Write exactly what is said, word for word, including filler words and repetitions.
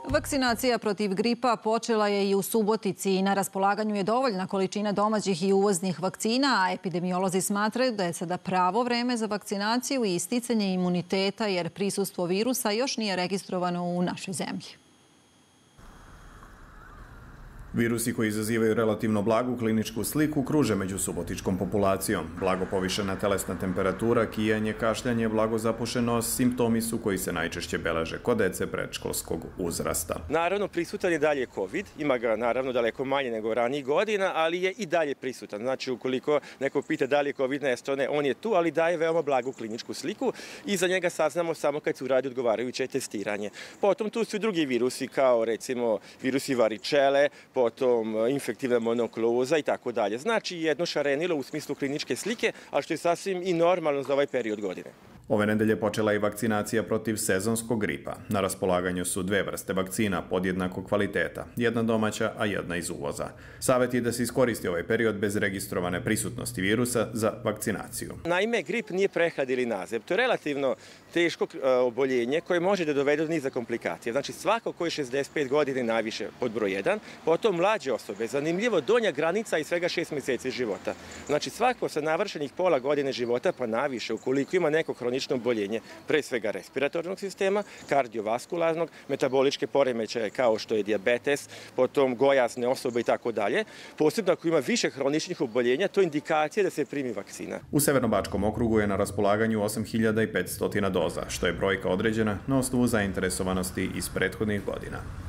Vakcinacija protiv gripa počela je i u Subotici i na raspolaganju je dovoljna količina domaćih i uvoznih vakcina, a epidemiolozi smatraju da je sada pravo vreme za vakcinaciju i isticanje imuniteta jer prisustvo virusa još nije registrovano u našoj zemlji. Virusi koji izazivaju relativno blagu kliničku sliku kruže među subotičkom populacijom. Blago povišena telesna temperatura, kijanje, kašljanje, blago zapušenost simptomi su koji se najčešće beleže kod dece predškolskog uzrasta. Naravno, prisutan je dalje COVID. Ima ga naravno daleko manje nego ranijih godina, ali je i dalje prisutan. Znači, ukoliko neko pita da li je COVID nestane, on je tu, ali daje veoma blagu kliničku sliku i za njega saznamo samo kad se uradi odgovarajuće testiranje. Potom tu su i drugi virusi, kao recimo virusi varičele, potom infektivna monokloza i tako dalje. Znači jedno šarenilo u smislu kliničke slike, a što je sasvim i normalno za ovaj period godine. Ove nedelje počela i vakcinacija protiv sezonskog gripa. Na raspolaganju su dve vrste vakcina podjednakog kvaliteta, jedna domaća, a jedna iz uvoza. Savjet je da se iskoristi ovaj period bez registrovane prisutnosti virusa za vakcinaciju. Naime, grip nije prehlad ili nazeb. To je relativno teško oboljenje koje može da dovede do niza komplikacija. Znači svako ko je šezdeset pet godina najviše pod broj jedan, potom mlađe osobe, zanimljivo donja granica i svega šest mjeseci života. Znači svako sa navršenih pola godine života pa naviše, ukoliko ima neko hronično oboljenje, pre svega respiratornog sistema, kardiovaskularnog, metaboličke poremećaje kao što je dijabetes, potom gojazne osobe i tako dalje. Posebno ako ima više hroničnih oboljenja, to je indikacija da se primi vakcina. U Severnobačkom okrugu je na raspolaganju osam hiljada petsto doza, što je brojka određena na osnovu zainteresovanosti iz prethodnih godina.